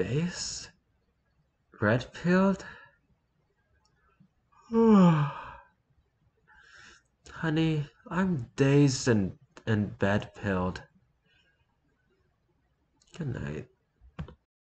Base? Red pilled? Honey, I'm dazed and bed pilled. Good night.